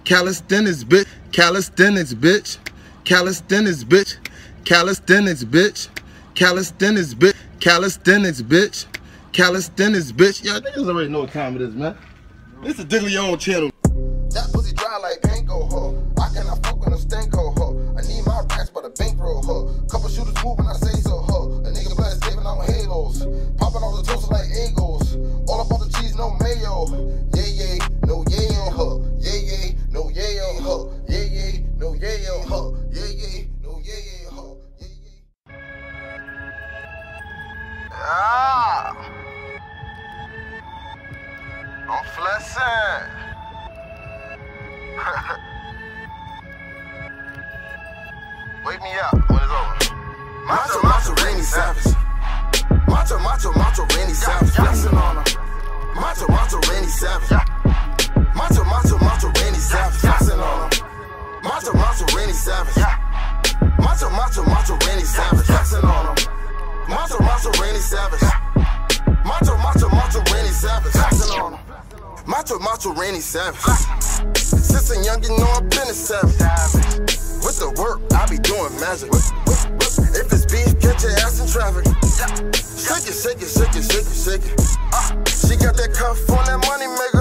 Calisthenics, bitch. Calisthenics, bitch. Calisthenics, bitch. Calisthenics, bitch. Calisthenics, bitch. Calisthenics, bitch. Calisthenics, bitch. Y'all niggas already know what time it is, man. This is Digg Leone channel. That pussy dry like panko, huh? I cannot fuck with a stanko, huh? I need my racks by the bankroll, huh? Couple shooters move when I say so, huh? A nigga blood saving on halos. Popping off the toast like egos. All up on the cheese, no mayo. Yeah, no yeah, huh? Yeah, no yeah, huh? Yeah, no yeah, huh? Yeah, no yeah, huh? Yeah. Ah! I'm flexin'. Wake me up when it's over. Macho, rainy savage. Macho, rainy savage. Flexin' on him. Macho, rainy savage. Macho, rainy savage. Flexin' on him. Macho, rainy savage. Macho, rainy savage. Flexin' on him. Macho, rainy savage. Macho, rainy savage. Flexin' on him. Macho, rainy savage. Since a young, you know I've been a savage. With the work, I be doing magic. If it's beef, get your ass in traffic. Shake it. She got that cuff on that money maker.